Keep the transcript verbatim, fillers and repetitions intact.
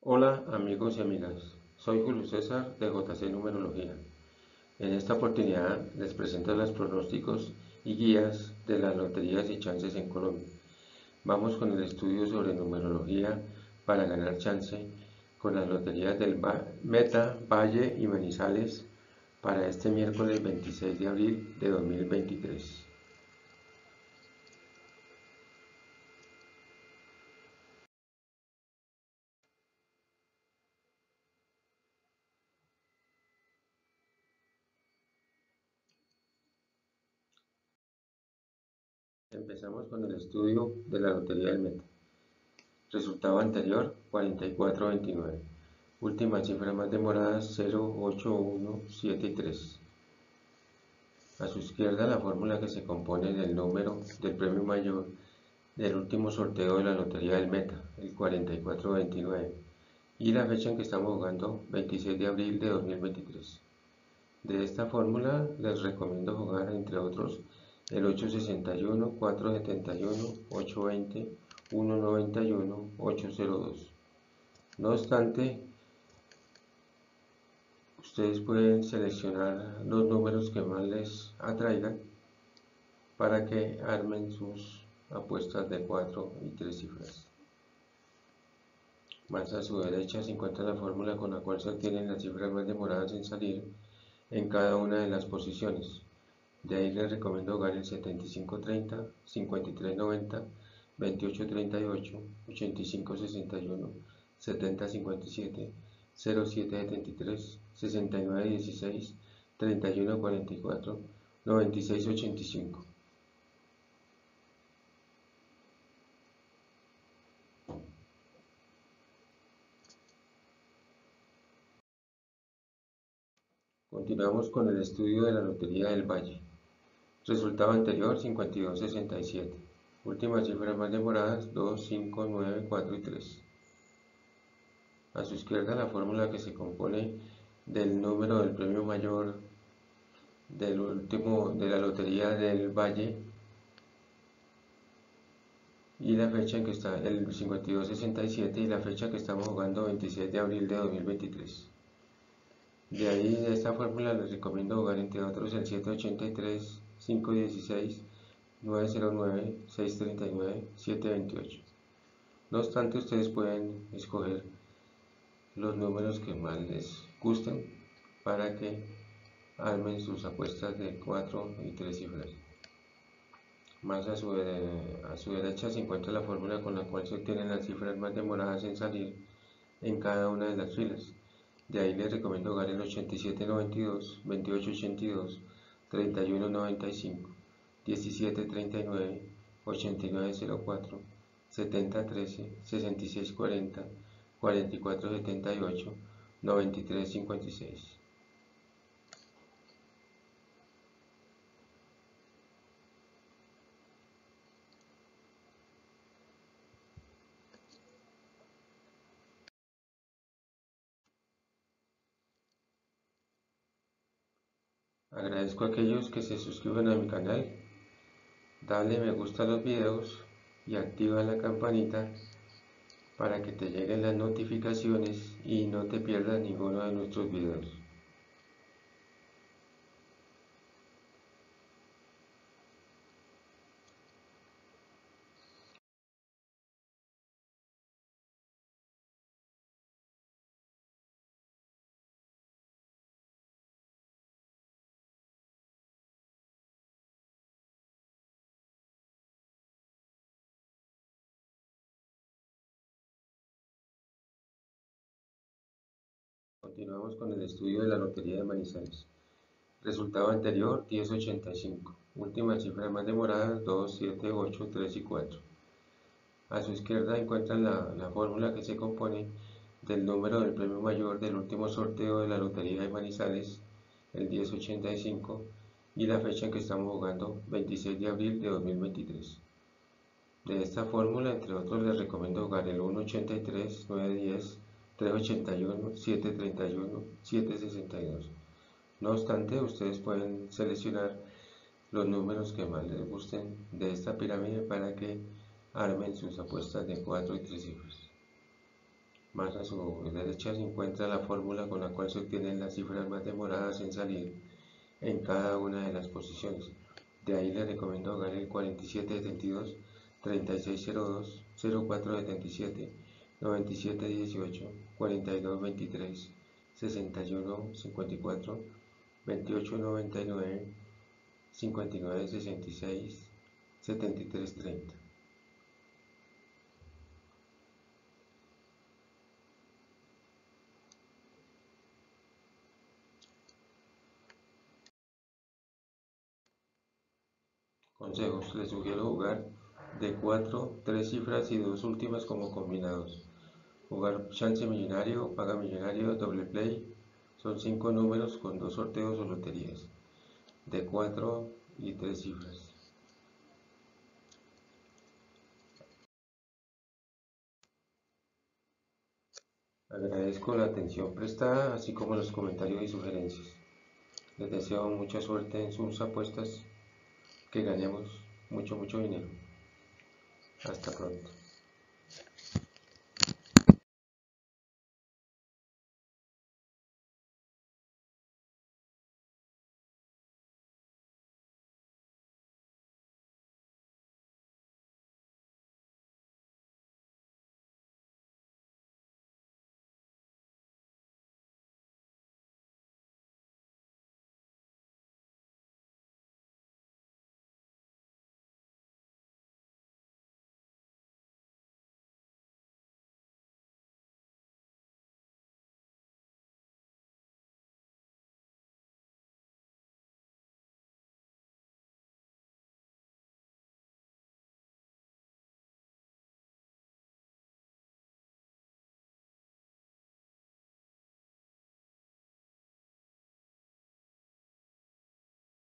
Hola amigos y amigas, soy Julio César de J C Numerología. En esta oportunidad les presento los pronósticos y guías de las loterías y chances en Colombia. Vamos con el estudio sobre numerología para ganar chance con las loterías del Meta, Valle y Manizales para este miércoles veintiséis de abril de dos mil veintitrés. Empezamos con el estudio de la lotería del Meta. Resultado anterior, cuarenta y cuatro veintinueve. Última cifra más demorada, cero, ocho, uno, siete y tres. A su izquierda la fórmula que se compone del número del premio mayor del último sorteo de la lotería del Meta, el cuarenta y cuatro veintinueve, y la fecha en que estamos jugando, veintiséis de abril de dos mil veintitrés. De esta fórmula les recomiendo jugar, entre otros, el ocho sesenta y uno, cuatro setenta y uno, ocho veinte, uno noventa y uno, ocho cero dos. No obstante, ustedes pueden seleccionar los números que más les atraigan para que armen sus apuestas de cuatro y tres cifras. Más a su derecha se encuentra la fórmula con la cual se obtienen las cifras más demoradas en salir en cada una de las posiciones. De ahí les recomiendo jugar el setenta y cinco treinta, cincuenta y tres noventa, veintiocho treinta y ocho, ochenta y cinco sesenta y uno, setenta cincuenta y siete, cero siete setenta y tres, sesenta y nueve dieciséis, treinta y uno cuarenta y cuatro, noventa y seis ochenta y cinco. Continuamos con el estudio de la Lotería del Valle. Resultado anterior, cincuenta y dos sesenta y siete. Últimas cifras más demoradas, dos, cinco, nueve, cuatro y tres. A su izquierda la fórmula que se compone del número del premio mayor del último de la Lotería del Valle y la fecha en que está el cincuenta y dos sesenta y siete y la fecha que estamos jugando, veintiséis de abril de dos mil veintitrés. De ahí, de esta fórmula les recomiendo jugar, entre otros, el siete ochenta y tres, cinco dieciséis, nueve cero nueve, seis treinta y nueve, siete veintiocho. No obstante, ustedes pueden escoger los números que más les gusten para que armen sus apuestas de cuatro y tres cifras. Más a su, a su derecha se encuentra la fórmula con la cual se obtienen las cifras más demoradas en salir en cada una de las filas. De ahí les recomiendo jugar el ochenta y siete noventa y dos, veintiocho ochenta y dos, treinta y uno noventa y cinco, diecisiete treinta y nueve, ochenta y nueve cero cuatro, setenta trece, sesenta y seis cuarenta, cuarenta y cuatro setenta y ocho, noventa y tres cincuenta y seis. Agradezco a aquellos que se suscriben a mi canal. Dale me gusta a los videos y activa la campanita para que te lleguen las notificaciones y no te pierdas ninguno de nuestros videos. Continuamos con el estudio de la Lotería de Manizales. Resultado anterior, diez ochenta y cinco. Última cifra más demorada, dos, siete, ocho, tres y cuatro. A su izquierda encuentran la, la fórmula que se compone del número del premio mayor del último sorteo de la Lotería de Manizales, el diez ochenta y cinco, y la fecha en que estamos jugando, veintiséis de abril de dos mil veintitrés. De esta fórmula, entre otros, les recomiendo jugar el uno ochenta y tres, nueve diez, tres ochenta y uno, siete treinta y uno, siete sesenta y dos. No obstante, ustedes pueden seleccionar los números que más les gusten de esta pirámide para que armen sus apuestas de cuatro y tres cifras. Más a su derecha se encuentra la fórmula con la cual se obtienen las cifras más demoradas en salir en cada una de las posiciones. De ahí le recomiendo jugar el cuarenta y siete setenta y dos, treinta y seis cero dos, cero cuatro setenta y siete, noventa y siete dieciocho, cuarenta y dos veintitrés, sesenta y uno cincuenta y cuatro, veintiocho noventa y nueve, cincuenta y nueve sesenta y seis, setenta y tres treinta. Consejos: les sugiero jugar de cuatro, tres cifras y dos últimas como combinados. Jugar chance millonario, paga millonario, doble play, son cinco números con dos sorteos o loterías, de cuatro y tres cifras. Agradezco la atención prestada, así como los comentarios y sugerencias. Les deseo mucha suerte en sus apuestas, que ganemos mucho, mucho dinero. Hasta pronto.